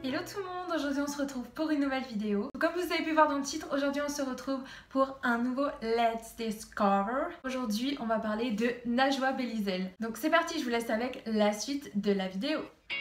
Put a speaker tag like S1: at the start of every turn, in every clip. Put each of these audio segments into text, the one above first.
S1: Hello tout le monde, aujourd'hui on se retrouve pour une nouvelle vidéo. Comme vous avez pu voir dans le titre, aujourd'hui on se retrouve pour un nouveau Let's Discover. Aujourd'hui on va parler de Najwa Belizel. Donc c'est parti, je vous laisse avec la suite de la vidéo.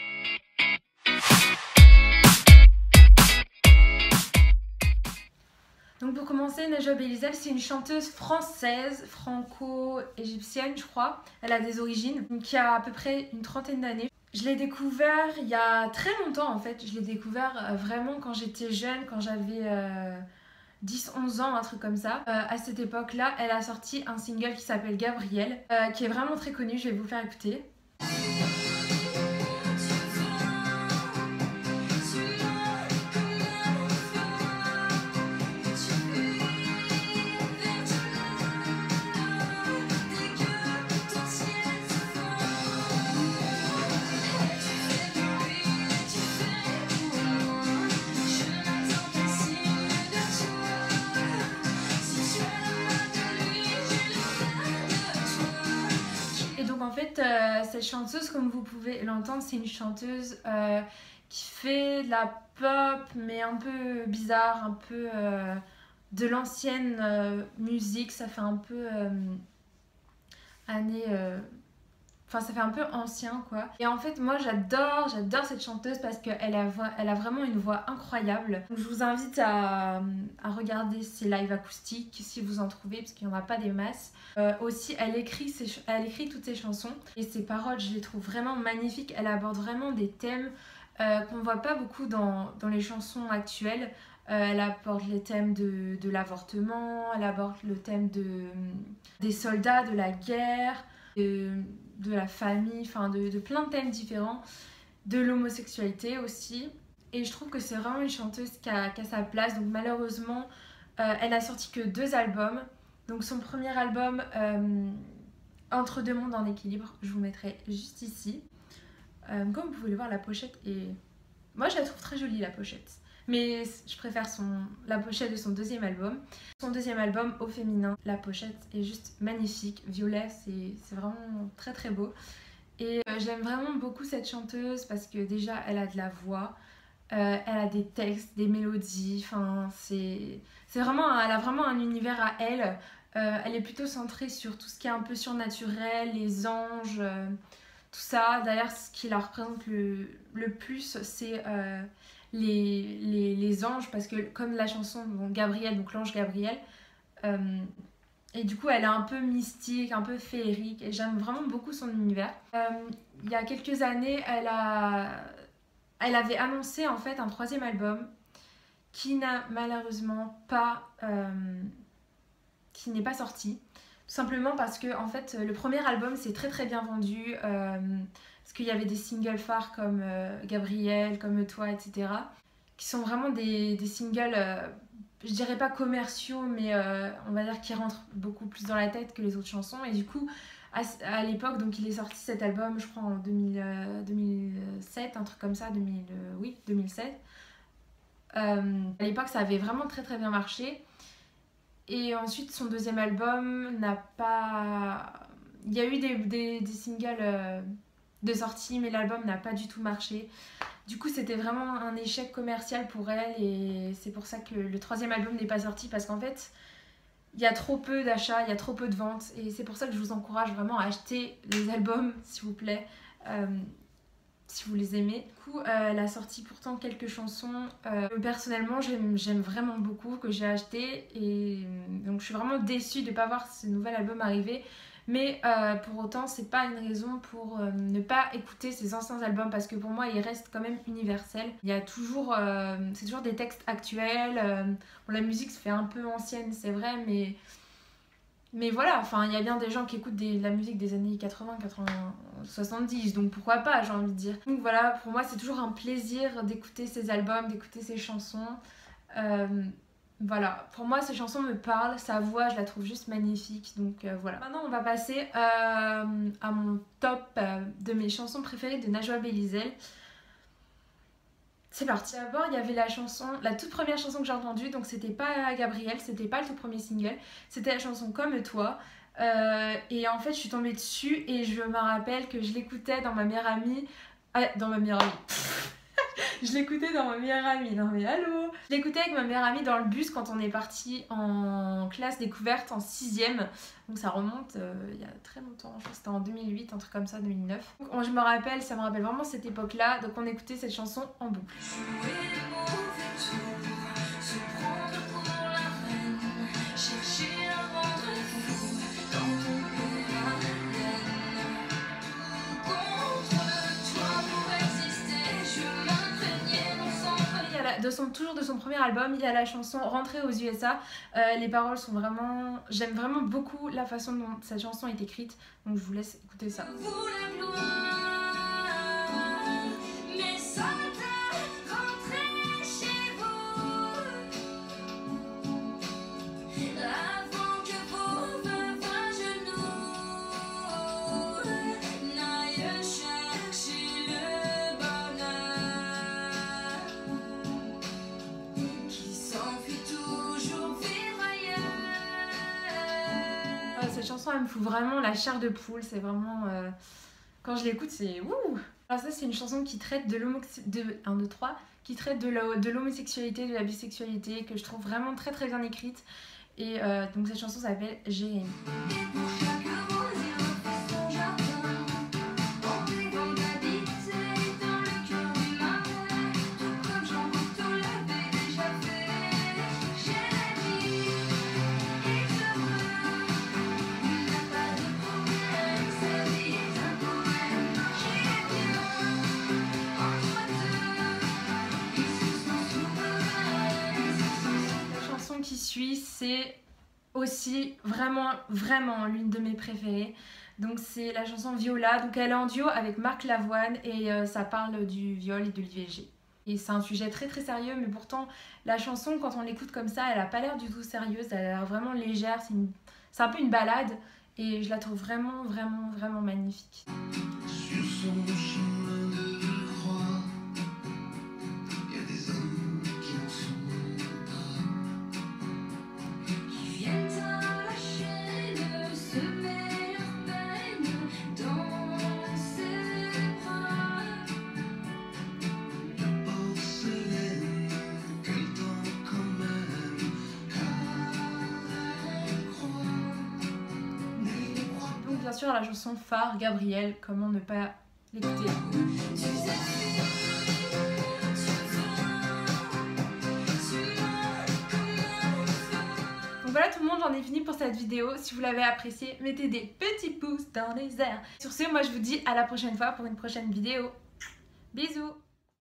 S1: Donc pour commencer, Najwa Belizel c'est une chanteuse française, franco-égyptienne je crois. Elle a des origines, qui a à peu près une trentaine d'années. Je l'ai découvert il y a très longtemps en fait. Je l'ai découvert vraiment quand j'étais jeune, quand j'avais 10-11 ans, un truc comme ça. À cette époque-là, elle a sorti un single qui s'appelle Gabriel, qui est vraiment très connu. Je vais vous faire écouter. En fait, cette chanteuse, comme vous pouvez l'entendre, c'est une chanteuse qui fait de la pop, mais un peu bizarre, un peu de l'ancienne musique. Ça fait un peu années... Enfin, ça fait un peu ancien, quoi. Et en fait, moi, j'adore cette chanteuse parce qu'elle a vraiment une voix incroyable. Donc, je vous invite à regarder ses lives acoustiques si vous en trouvez, parce qu'il n'y en a pas des masses. Aussi, elle écrit toutes ses chansons et ses paroles, je les trouve vraiment magnifiques. Elle aborde vraiment des thèmes qu'on ne voit pas beaucoup dans les chansons actuelles. Elle aborde les thèmes de l'avortement, elle aborde le thème des soldats, de la guerre, de la famille, enfin de plein de thèmes différents, de l'homosexualité aussi. Et je trouve que c'est vraiment une chanteuse qui a sa place. Donc malheureusement, elle a sorti que 2 albums. Donc son premier album, Entre deux mondes en équilibre, je vous mettrai juste ici. Comme vous pouvez le voir, la pochette est... Moi je la trouve très jolie, la pochette. Mais je préfère la pochette de son deuxième album. Son deuxième album, Au féminin, la pochette est juste magnifique. Violet, c'est vraiment très très beau. Et j'aime vraiment beaucoup cette chanteuse parce que déjà, elle a de la voix. Elle a des textes, des mélodies. Enfin, elle a vraiment un univers à elle. Elle est plutôt centrée sur tout ce qui est un peu surnaturel, les anges, tout ça. D'ailleurs, ce qui la représente le plus, c'est... les anges, parce que comme la chanson donc Gabriel, donc l'ange Gabriel, et du coup elle est un peu mystique, un peu féerique, et j'aime vraiment beaucoup son univers. Il y a quelques années, elle avait annoncé en fait un 3e album qui n'a malheureusement pas qui n'est pas sorti, tout simplement parce que en fait le premier album s'est très très bien vendu. Parce qu'il y avait des singles phares comme Gabriel, comme Toi, etc. qui sont vraiment des singles, je dirais pas commerciaux, mais on va dire qui rentrent beaucoup plus dans la tête que les autres chansons. Et du coup, à l'époque, donc il est sorti cet album, je crois en 2007, un truc comme ça, 2007. À l'époque, ça avait vraiment très très bien marché. Et ensuite, son 2e album n'a pas... Il y a eu des singles... de sortie, mais l'album n'a pas du tout marché. Du coup, c'était vraiment un échec commercial pour elle, et c'est pour ça que le 3e album n'est pas sorti, parce qu'en fait, il y a trop peu d'achats, il y a trop peu de ventes, et c'est pour ça que je vous encourage vraiment à acheter les albums, s'il vous plaît, si vous les aimez. Du coup, elle a sorti pourtant quelques chansons personnellement j'aime vraiment beaucoup, que j'ai acheté, et donc je suis vraiment déçue de ne pas voir ce nouvel album arriver. Mais pour autant, c'est pas une raison pour ne pas écouter ses anciens albums, parce que pour moi, ils restent quand même universels. Il y a toujours, c'est toujours des textes actuels. Bon, la musique se fait un peu ancienne, c'est vrai, mais voilà, enfin, il y a bien des gens qui écoutent la musique des années 80, 70, donc pourquoi pas, j'ai envie de dire. Donc voilà, pour moi, c'est toujours un plaisir d'écouter ses albums, d'écouter ses chansons. Voilà, pour moi ces chansons me parlent, sa voix je la trouve juste magnifique, donc voilà. Maintenant on va passer à mon top de mes chansons préférées de Najwa Belizel. C'est parti. D'abord il y avait la toute première chanson que j'ai entendue, donc c'était pas Gabriel, c'était pas le tout premier single, c'était la chanson Comme Toi. Et en fait je suis tombée dessus et je me rappelle que je l'écoutais dans ma meilleure amie, Je l'écoutais dans ma meilleure amie. Non mais allô. Je l'écoutais avec ma meilleure amie dans le bus quand on est parti en classe découverte en 6ème. Donc ça remonte il y a très longtemps. Je crois que c'était en 2008, un truc comme ça, 2009. Donc, je me rappelle, ça me rappelle vraiment cette époque-là. Donc on écoutait cette chanson en boucle. Toujours de son premier album, il y a la chanson Rentrer aux USA. Les paroles sont vraiment... J'aime vraiment beaucoup la façon dont cette chanson est écrite. Donc je vous laisse écouter ça. Cette chanson elle me fout vraiment la chair de poule, c'est vraiment... quand je l'écoute c'est wouh. Alors ça c'est une chanson qui traite de l'homosexualité, de la bisexualité, que je trouve vraiment très très bien écrite. Et donc cette chanson s'appelle Jérémie. Qui suit, c'est aussi vraiment l'une de mes préférées. Donc c'est la chanson Viola. Donc elle est en duo avec Marc Lavoine et ça parle du viol et de l'IVG. Et c'est un sujet très très sérieux, mais pourtant la chanson quand on l'écoute comme ça, elle a pas l'air du tout sérieuse, elle a l'air vraiment légère. C'est un peu une balade et je la trouve vraiment magnifique. Sur son chemin de croix, il y a des hommes qui en sont. Bien sûr la chanson phare Gabriel, comment ne pas l'écouter. Donc voilà tout le monde, j'en ai fini pour cette vidéo. Si vous l'avez appréciée, mettez des petits pouces dans les airs. Sur ce, moi je vous dis à la prochaine fois pour une prochaine vidéo. Bisous.